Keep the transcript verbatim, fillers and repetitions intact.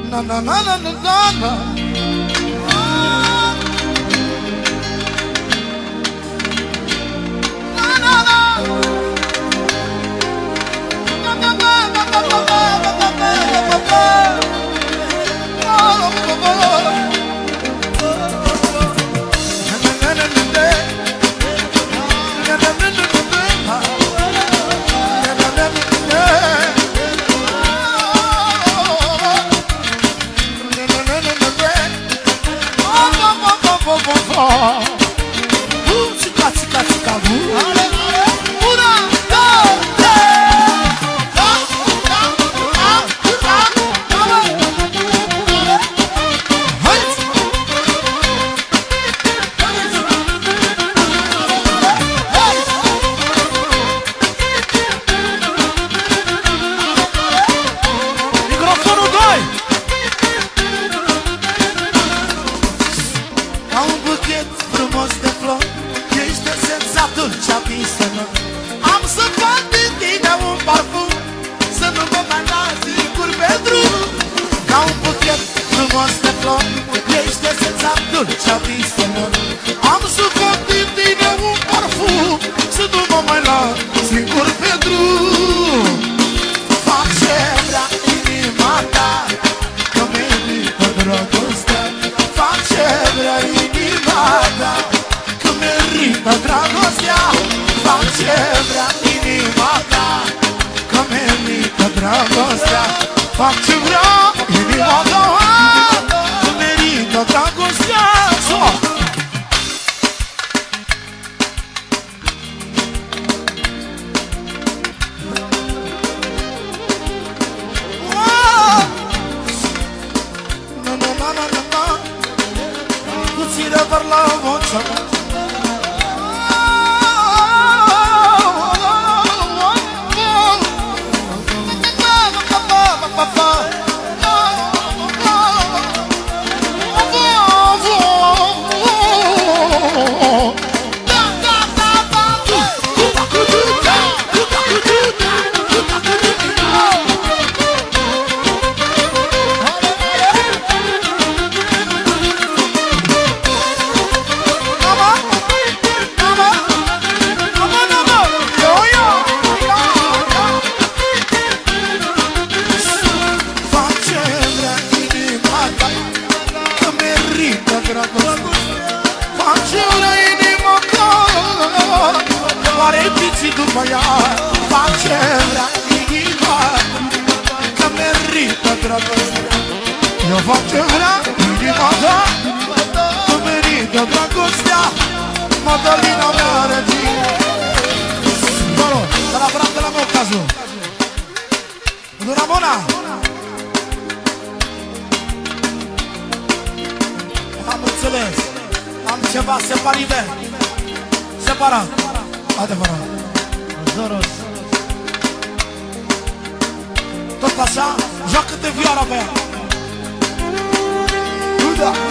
Na na na na na na na. Am să fac din tine un parfum, să nu mă mai las singur pe drum. Ca un buchet frumos de flori, ești esența dulce a viselor. Am să fac din tine un parfum, să nu mă mai las singur pe drum. Fac ce vrea inima ta, că merită dragostea. Fac ce vrea inima ta, că merită dragostea. Fac ce vrea inima ta, că merită dragostea. Fac ce vrea inima ta, că merită dragostea. Na na na na na na. Puțin răbăr la vocea mea. După ea, fac ce vrea inima, că merită dragostea. Eu fac ce vrea inima ta, că merită dragostea. Madalina mea regine. Dolo, de la brat de la meu cazul. Nu Ramona. Am înțeles. Am ceva separate. Separat. Adevărat. Zoros. Tot așa, joacă-te vioara pe ea. Da.